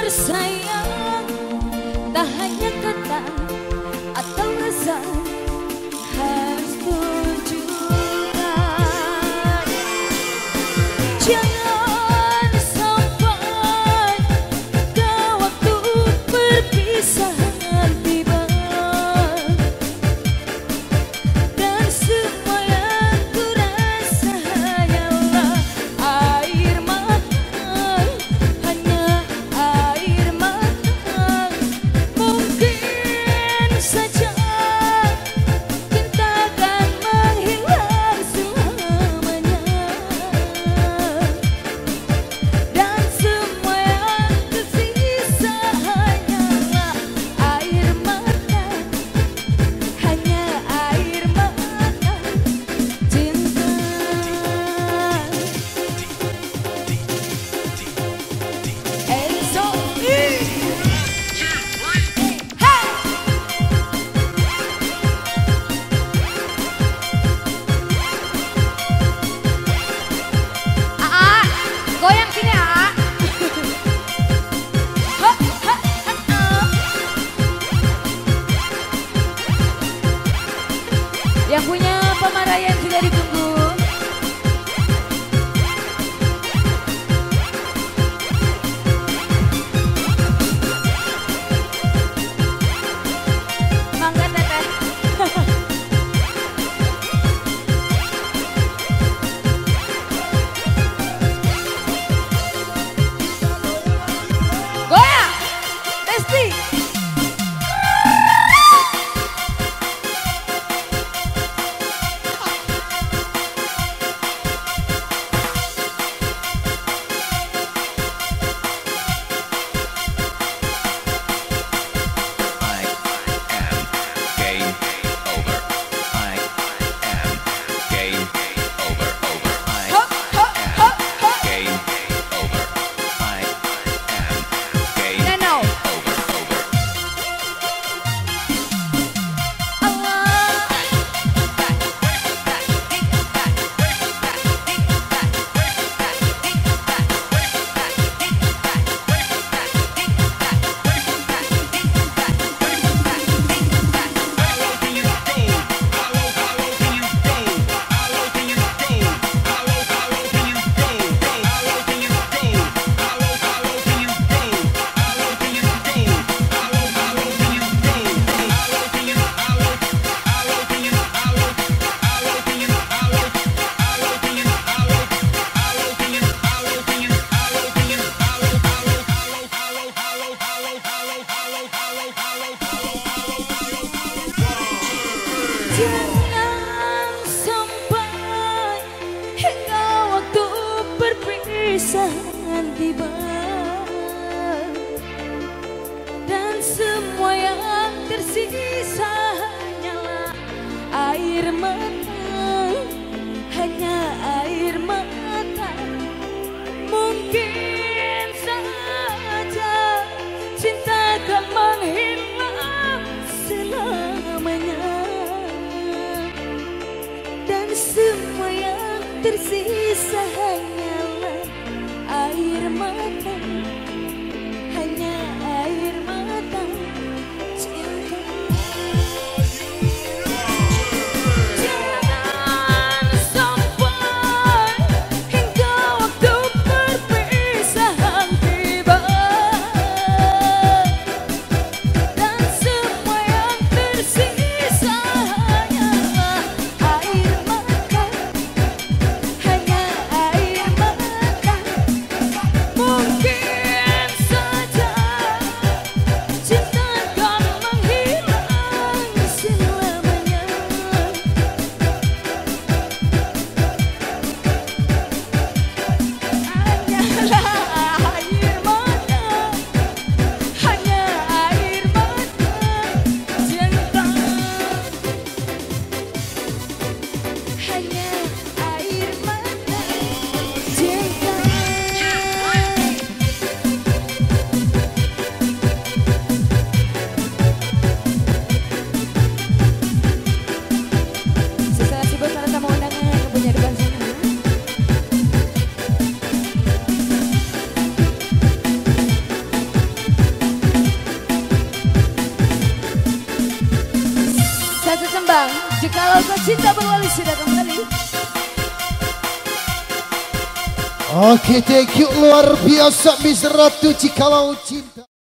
bersayang, tak hanya kata atau rasa harus tunjukkan. Jangan sampai hingga waktu perpisahan tiba, dan semua yang ku rasa hanyalah air mata, hanya air mata. Mungkin saja cinta akan menghilang selamanya, dan semua yang tersisa hanyalah air mata, hanya air mata cinta. Goyang sini Aa. Yang punya pemarayan juga ditunggu. Mangga teteh. Goyang, Resti. Neno. Jangan sampai hingga waktu perpisahan tiba, dan semua yang tersisa hanyalah air mata, hanya air mata. Mungkin saja cinta akan menghilang selamanya, dan semua yang tersisa hanyalah air mata, hanya air mata cinta. Jangan sampai hingga waktu perpisahan tiba, dan semua yang tersisa hanyalah air mata, hanya air mata. Mungkin Jikalau cinta berwali sudah kembali. Oke, thank you luar biasa Miss Ratu Jikalau cinta.